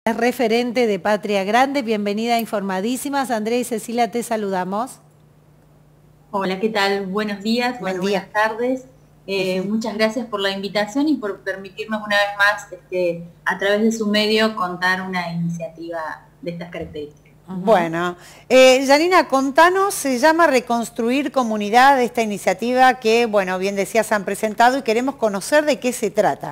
Es referente de Patria Grande, bienvenida a Informadísimas. Andrea y Cecilia, te saludamos. Hola, ¿qué tal? Buenos días, buenas tardes. Muchas gracias por la invitación y por permitirnos una vez más, a través de su medio, contar una iniciativa de estas características. Bueno, Janina, contanos, se llama Reconstruir Comunidad, esta iniciativa que, bueno, bien decías, han presentado y queremos conocer de qué se trata.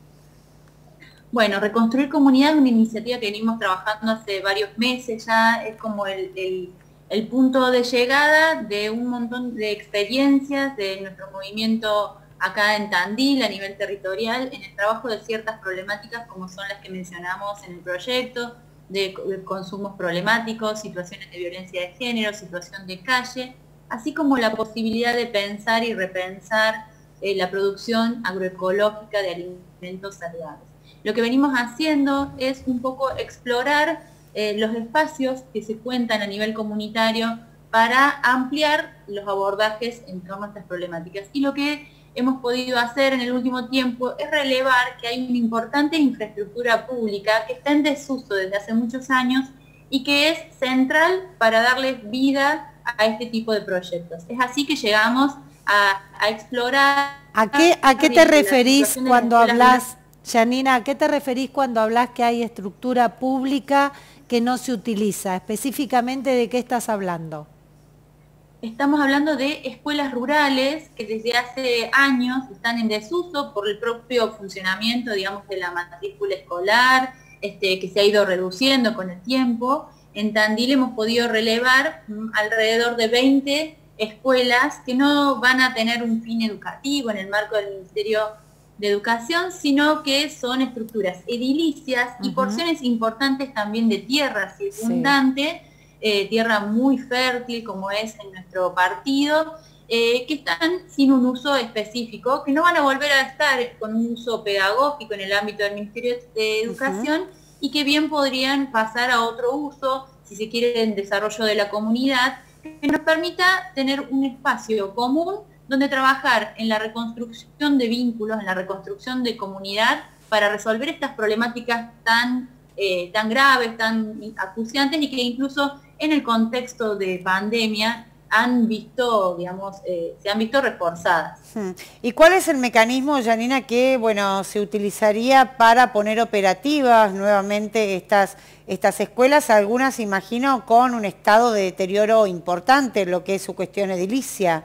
Bueno, Reconstruir Comunidad es una iniciativa que venimos trabajando hace varios meses ya, es como el punto de llegada de un montón de experiencias de nuestro movimiento acá en Tandil a nivel territorial en el trabajo de ciertas problemáticas como son las que mencionamos en el proyecto, de consumos problemáticos, situaciones de violencia de género, situación de calle, así como la posibilidad de pensar y repensar la producción agroecológica de alimentos saludables. Lo que venimos haciendo es un poco explorar los espacios que se cuentan a nivel comunitario para ampliar los abordajes en torno a estas problemáticas. Y lo que hemos podido hacer en el último tiempo es relevar que hay una importante infraestructura pública que está en desuso desde hace muchos años y que es central para darle vida a este tipo de proyectos. Es así que llegamos a explorar... ¿A qué te referís cuando hablas, Janina, a qué te referís cuando hablas que hay estructura pública que no se utiliza? Específicamente, ¿de qué estás hablando? Estamos hablando de escuelas rurales que desde hace años están en desuso por el propio funcionamiento, digamos, de la matrícula escolar, que se ha ido reduciendo con el tiempo. En Tandil hemos podido relevar alrededor de 20 escuelas que no van a tener un fin educativo en el marco del Ministerio de Educación, sino que son estructuras edilicias y porciones importantes también de tierra circundante, tierra muy fértil como es en nuestro partido, que están sin un uso específico, que no van a volver a estar con un uso pedagógico en el ámbito del Ministerio de Educación y que bien podrían pasar a otro uso, si se quiere, en desarrollo de la comunidad, que nos permita tener un espacio común donde trabajar en la reconstrucción de vínculos, en la reconstrucción de comunidad, para resolver estas problemáticas tan graves, tan acuciantes y que incluso en el contexto de pandemia han visto, digamos, se han visto reforzadas. ¿Y cuál es el mecanismo, Janina, que, bueno, se utilizaría para poner operativas nuevamente estas escuelas? Algunas, imagino, con un estado de deterioro importante, lo que es su cuestión edilicia.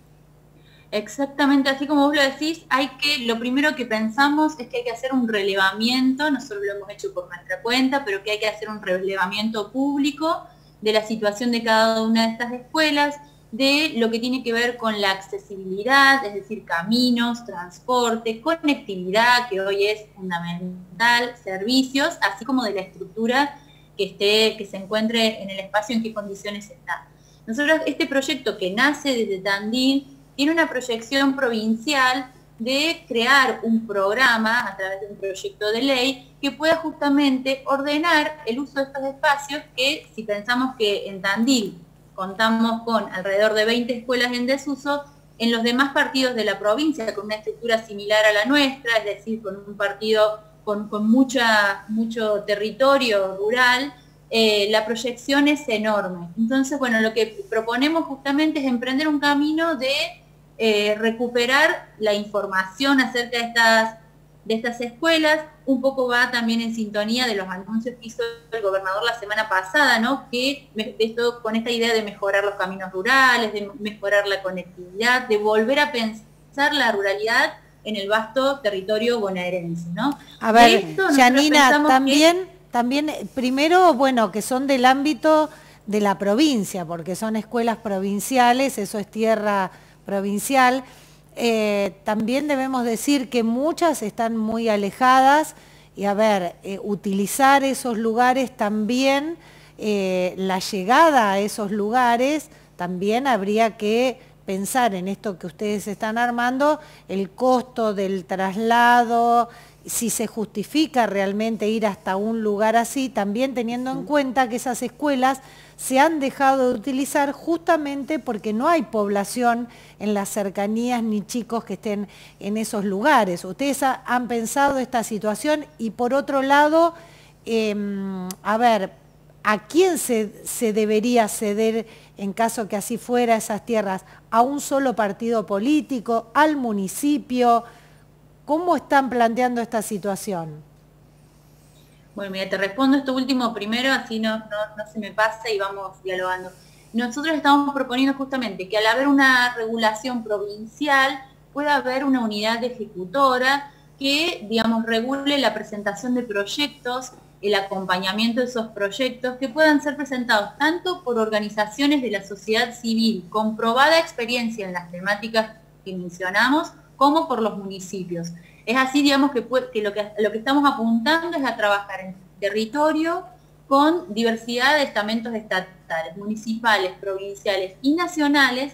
Exactamente, así como vos lo decís, lo primero que pensamos es que hay que hacer un relevamiento, nosotros lo hemos hecho por nuestra cuenta, pero que hay que hacer un relevamiento público de la situación de cada una de estas escuelas, de lo que tiene que ver con la accesibilidad, es decir, caminos, transporte, conectividad, que hoy es fundamental, servicios, así como de la estructura que se encuentre en el espacio, en qué condiciones está. Nosotros, este proyecto que nace desde Tandil, tiene una proyección provincial de crear un programa a través de un proyecto de ley que pueda justamente ordenar el uso de estos espacios que, si pensamos que en Tandil contamos con alrededor de 20 escuelas en desuso, en los demás partidos de la provincia con una estructura similar a la nuestra, es decir, con un partido con mucho territorio rural, la proyección es enorme. Entonces, bueno, lo que proponemos justamente es emprender un camino de recuperar la información acerca de estas escuelas. Un poco va también en sintonía de los anuncios que hizo el gobernador la semana pasada, ¿no? Que con esta idea de mejorar los caminos rurales, de mejorar la conectividad, de volver a pensar la ruralidad en el vasto territorio bonaerense, ¿no? A ver, Janina, también, primero, bueno, que son del ámbito de la provincia, porque son escuelas provinciales, eso es tierra provincial. También debemos decir que muchas están muy alejadas y, a ver, utilizar esos lugares también, la llegada a esos lugares, también habría que pensar en esto que ustedes están armando, el costo del traslado, si se justifica realmente ir hasta un lugar así, también teniendo en cuenta que esas escuelas se han dejado de utilizar justamente porque no hay población en las cercanías ni chicos que estén en esos lugares. Ustedes han pensado esta situación y, por otro lado, a ver, ¿a quién se debería ceder en caso que así fuera esas tierras? ¿A un solo partido político? ¿Al municipio? ¿Cómo están planteando esta situación? Bueno, mira, te respondo esto último primero, así no se me pasa y vamos dialogando. Nosotros estamos proponiendo justamente que al haber una regulación provincial, pueda haber una unidad ejecutora que, digamos, regule la presentación de proyectos, el acompañamiento de esos proyectos, que puedan ser presentados tanto por organizaciones de la sociedad civil, con probada experiencia en las temáticas que mencionamos, como por los municipios. Es así, digamos, que lo que estamos apuntando es a trabajar en territorio con diversidad de estamentos estatales, municipales, provinciales y nacionales,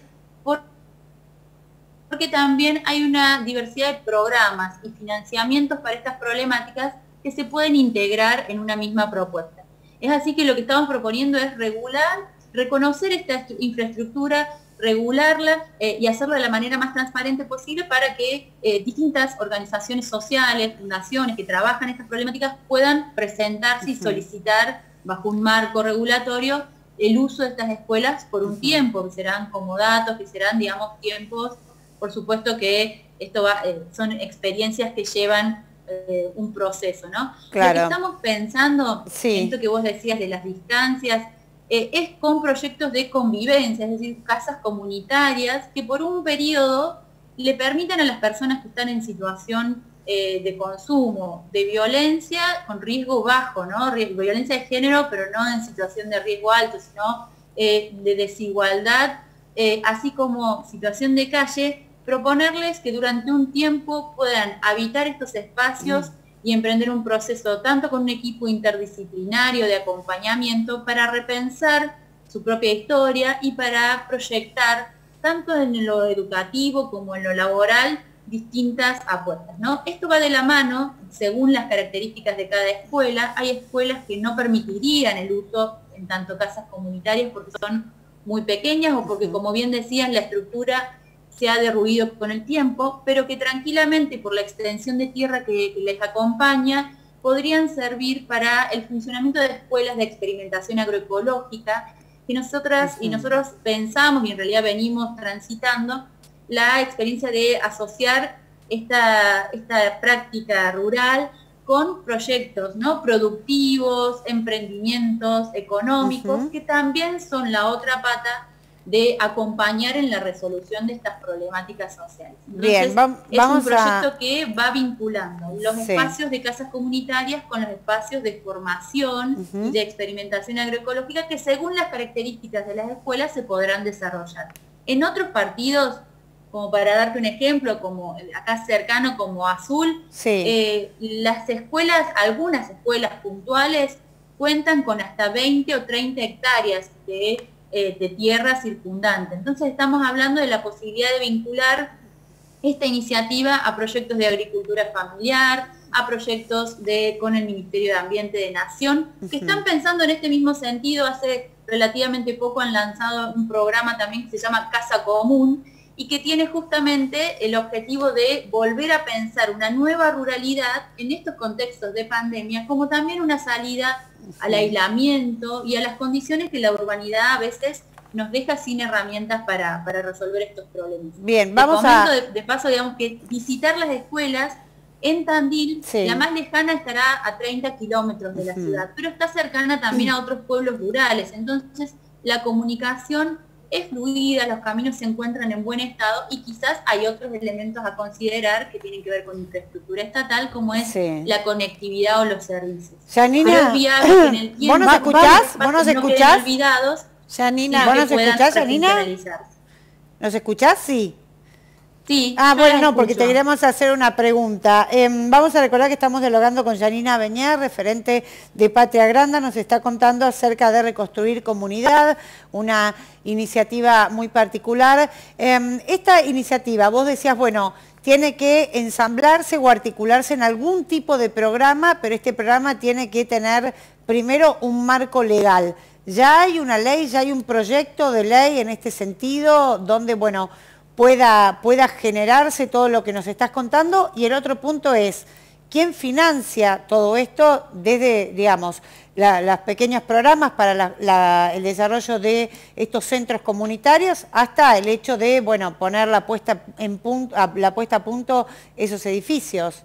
porque también hay una diversidad de programas y financiamientos para estas problemáticas que se pueden integrar en una misma propuesta. Es así que lo que estamos proponiendo es reconocer esta infraestructura, regularla y hacerlo de la manera más transparente posible para que distintas organizaciones sociales, fundaciones que trabajan estas problemáticas puedan presentarse y solicitar bajo un marco regulatorio el uso de estas escuelas por un tiempo, que serán comodatos, que serán, digamos, tiempos. Por supuesto que esto son experiencias que llevan un proceso, ¿no? Claro. Lo que estamos pensando, sí, esto que vos decías de las distancias, es con proyectos de convivencia, es decir, casas comunitarias que por un periodo le permitan a las personas que están en situación de consumo, de violencia con riesgo bajo, ¿no? Violencia de género, pero no en situación de riesgo alto, sino de desigualdad, así como situación de calle, proponerles que durante un tiempo puedan habitar estos espacios y emprender un proceso tanto con un equipo interdisciplinario de acompañamiento para repensar su propia historia y para proyectar tanto en lo educativo como en lo laboral distintas apuestas, ¿no? Esto va de la mano, según las características de cada escuela. Hay escuelas que no permitirían el uso en tanto casas comunitarias porque son muy pequeñas o porque, como bien decías, la estructura se ha derruido con el tiempo, pero que tranquilamente por la extensión de tierra que les acompaña, podrían servir para el funcionamiento de escuelas de experimentación agroecológica, que nosotros pensamos y en realidad venimos transitando la experiencia de asociar esta práctica rural con proyectos, ¿no?, productivos, emprendimientos económicos, que también son la otra pata de acompañar en la resolución de estas problemáticas sociales. Entonces, bien, vamos es un proyecto que va vinculando los espacios de casas comunitarias con los espacios de formación y de experimentación agroecológica que según las características de las escuelas se podrán desarrollar. En otros partidos, como para darte un ejemplo, como acá cercano como Azul, las escuelas, algunas escuelas puntuales, cuentan con hasta 20 o 30 hectáreas de tierra circundante. Entonces estamos hablando de la posibilidad de vincular esta iniciativa a proyectos de agricultura familiar, a proyectos con el Ministerio de Ambiente de Nación, que están pensando en este mismo sentido. Hace relativamente poco han lanzado un programa también que se llama Casa Común y que tiene justamente el objetivo de volver a pensar una nueva ruralidad en estos contextos de pandemia, como también una salida al aislamiento y a las condiciones que la urbanidad a veces nos deja sin herramientas para resolver estos problemas. Bien, vamos de paso, digamos que visitar las escuelas en Tandil, la más lejana estará a 30 kilómetros de la ciudad, pero está cercana también a otros pueblos rurales. Entonces, la comunicación es fluida, los caminos se encuentran en buen estado y quizás hay otros elementos a considerar que tienen que ver con infraestructura estatal, como es la conectividad o los servicios. Janina, pero es viable que en el tiempo ¿vos nos escuchás? ¿Vos nos escuchás? Olvidados, Janina, ¿vos nos escuchás, Janina? ¿Nos escuchás? Sí. Sí. Ah, bueno, no, porque te queremos hacer una pregunta. Vamos a recordar que estamos dialogando con Janina Beñar, referente de Patria Granda. Nos está contando acerca de reconstruir comunidad, una iniciativa muy particular. Esta iniciativa, vos decías, bueno, tiene que ensamblarse o articularse en algún tipo de programa, pero este programa tiene que tener primero un marco legal. Ya hay una ley, ya hay un proyecto de ley en este sentido, donde, bueno, pueda generarse todo lo que nos estás contando. Y el otro punto es, ¿quién financia todo esto desde, digamos, los pequeños programas para el desarrollo de estos centros comunitarios hasta el hecho de, bueno, poner la puesta a punto esos edificios?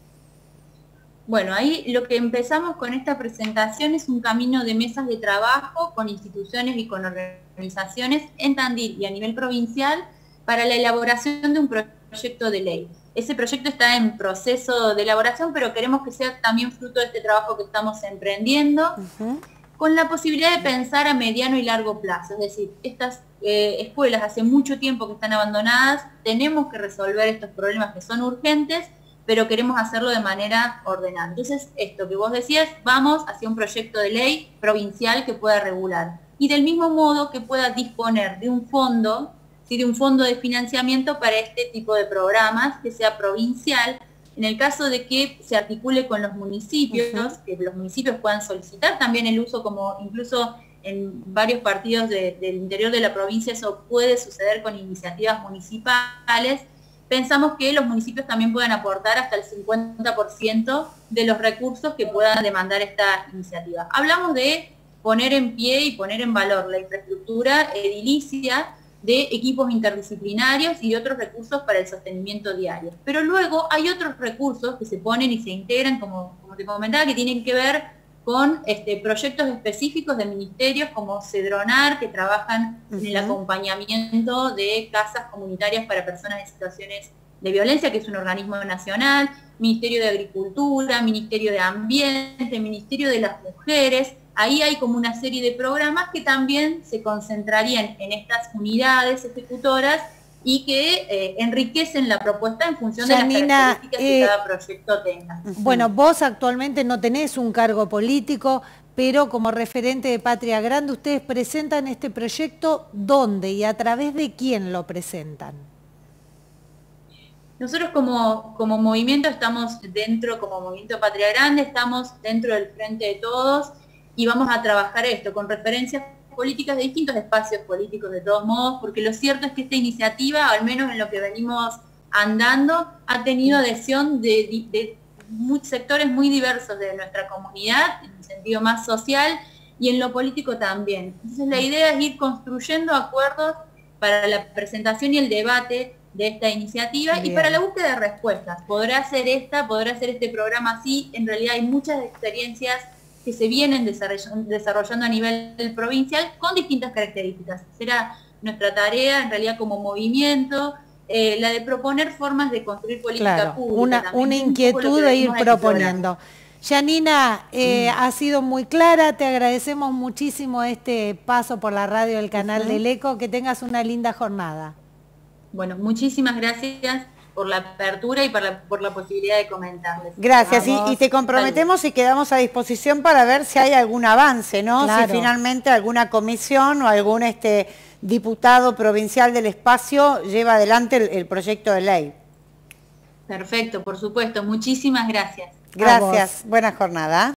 Bueno, ahí lo que empezamos con esta presentación es un camino de mesas de trabajo con instituciones y con organizaciones en Tandil y a nivel provincial para la elaboración de un proyecto de ley. Ese proyecto está en proceso de elaboración, pero queremos que sea también fruto de este trabajo que estamos emprendiendo, con la posibilidad de pensar a mediano y largo plazo. Es decir, estas escuelas hace mucho tiempo que están abandonadas, tenemos que resolver estos problemas que son urgentes, pero queremos hacerlo de manera ordenada. Entonces, esto que vos decías, vamos hacia un proyecto de ley provincial que pueda regular. Y del mismo modo que pueda disponer de un fondo, ¿sí?, de un fondo de financiamiento para este tipo de programas, que sea provincial, en el caso de que se articule con los municipios, que los municipios puedan solicitar también el uso, como incluso en varios partidos del interior de la provincia eso puede suceder con iniciativas municipales. Pensamos que los municipios también puedan aportar hasta el 50% de los recursos que puedan demandar esta iniciativa. Hablamos de poner en pie y poner en valor la infraestructura edilicia de equipos interdisciplinarios y de otros recursos para el sostenimiento diario. Pero luego hay otros recursos que se ponen y se integran, como te comentaba, que tienen que ver con proyectos específicos de ministerios como Cedronar, que trabajan en el acompañamiento de casas comunitarias para personas en situaciones de violencia, que es un organismo nacional, Ministerio de Agricultura, Ministerio de Ambiente, Ministerio de las Mujeres. Ahí hay como una serie de programas que también se concentrarían en estas unidades ejecutoras y que enriquecen la propuesta en función de las características que cada proyecto tenga. Bueno, vos actualmente no tenés un cargo político, pero como referente de Patria Grande, ustedes presentan este proyecto, ¿dónde y a través de quién lo presentan? Nosotros como movimiento estamos dentro, como Movimiento Patria Grande, estamos dentro del Frente de Todos y vamos a trabajar esto con referencias políticas de distintos espacios políticos de todos modos, porque lo cierto es que esta iniciativa, al menos en lo que venimos andando, ha tenido adhesión de sectores muy diversos de nuestra comunidad, en un sentido más social y en lo político también. Entonces la idea es ir construyendo acuerdos para la presentación y el debate de esta iniciativa. Bien. Y para la búsqueda de respuestas. Podrá ser este programa así, en realidad hay muchas experiencias que se vienen desarrollando a nivel provincial con distintas características. Será nuestra tarea, en realidad como movimiento, la de proponer formas de construir política pública. Una inquietud de ir proponiendo. Yanina, ha sido muy clara, te agradecemos muchísimo este paso por la radio del canal del ECO, que tengas una linda jornada. Bueno, muchísimas gracias por la apertura y por la posibilidad de comentarles. Gracias, y te comprometemos y quedamos a disposición para ver si hay algún avance, ¿no? Claro. Si finalmente alguna comisión o algún diputado provincial del espacio lleva adelante el proyecto de ley. Perfecto, por supuesto. Muchísimas gracias. Gracias, buena jornada.